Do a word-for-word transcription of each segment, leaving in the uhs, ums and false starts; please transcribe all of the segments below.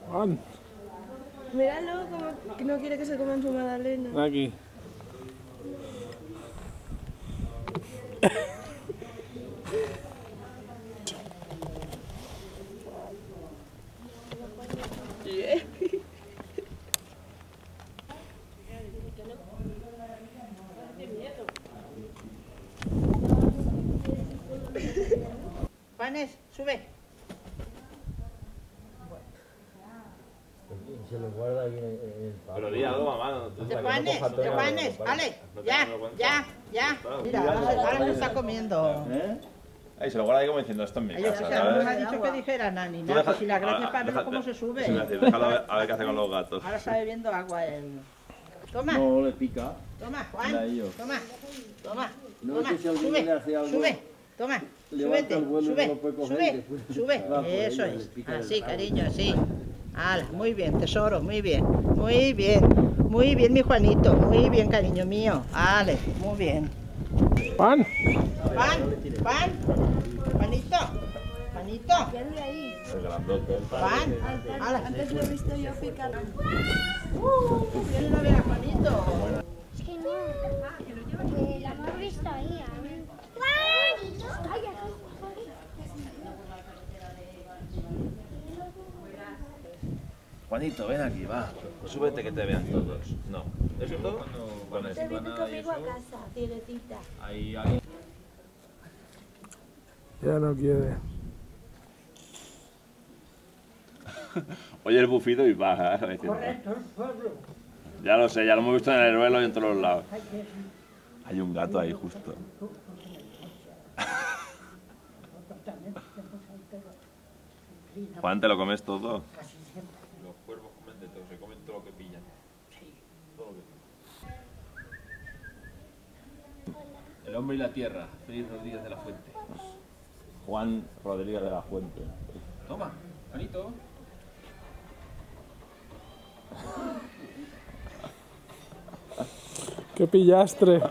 Juan. Míralo, como que no quiere que se coman su magdalena. Aquí. Juanes, sube. Se lo guarda ahí en el palo. Pero di algo, mamá. No, De Juanes, de Juanes, vale. Ya, ya, ya. Mira, ahora, ahora se está comiendo. ¿Eh? Ahí se lo guarda ahí como diciendo esto en mi Ay, casa, o sea, no me ha ¿sabes? dicho que dijera Nani, Tú nada, deja- pues si la gracia es para ah, verlo deja- cómo se sube. Sí, me hace, déjalo a ver, a ver qué hace con los gatos. Ahora está bebiendo agua él. Toma, No le pica. toma, Mira Juan, ellos. toma, toma, No toma, sé si alguien sube, le hace algo. sube, toma, Levanta súbete, el vuelo y sube, no lo puede coger, sube, después sube, va por eso ella, le es, pica el así, rabo. cariño, así. Hala, muy bien, tesoro, muy bien, muy bien, muy bien, mi Juanito, muy bien, cariño mío, vale, muy bien. Juan. Juan, Juan, Juanito, Juanito, Quédale ahí. El grandote. Juan, hala. Antes lo he visto yo picar. Uh, vienen a ver a Juanito. Es que no. Que la hemos visto ahí. A ver. ¡Calla! Juanito, ven aquí, va. Súbete que te vean todos. No. ¿Esto? Con Te esto. viene conmigo a casa, tirecita. Ahí, ahí. Ya no quiere. Oye el bufido y baja. ¿eh? Correcto, el pueblo. Ya lo sé, ya lo hemos visto en el vuelo y en todos los lados. Hay un gato ahí justo. Juan, ¿te lo comes todo? Los cuervos comen de todo, se comen todo lo que pillan. Todo lo que pillan. El hombre y la tierra. Félix Rodríguez de la Fuente. Juan Rodríguez de la Fuente. Toma, Juanito. ¡Qué pillastre!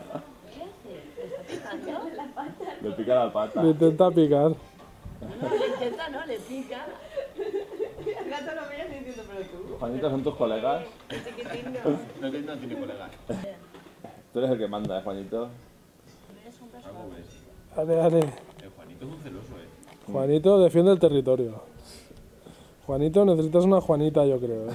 Le pica la pata. Le intenta picar. No, le intenta, no, le pica. El gato lo mira diciendo, pero tú. Juanito, ¿son tus colegas? Chiquitín no. No, que no tiene colegas. Tú eres el que manda, ¿eh, Juanito? Algo ves. Dale, dale. El Juanito es un celoso, eh. Juanito defiende el territorio. Juanito, necesitas una Juanita, yo creo. ¿eh?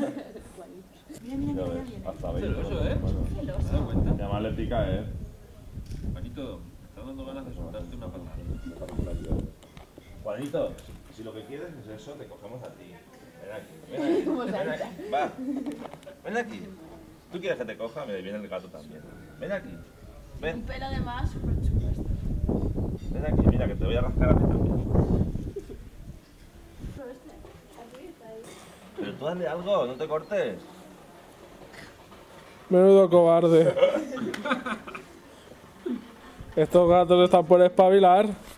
Ya ves, hasta veinte. Celoso, ¿eh? ¿Te has dado cuenta? Y además le pica, ¿eh? Juanito, me está dando ganas de soltarte una patada. Juanito, si lo que quieres es eso, te cogemos a ti. Ven aquí, ven aquí, ven aquí. Va, ven aquí. ¿Tú quieres que te coja? Me viene el gato también. Ven aquí, ven. Un pelo de más, súper chulo esto. Ven aquí, mira que te voy a rascar a ti también. Pero tú dale algo, no te cortes. Menudo cobarde. Estos gatos están por espabilar.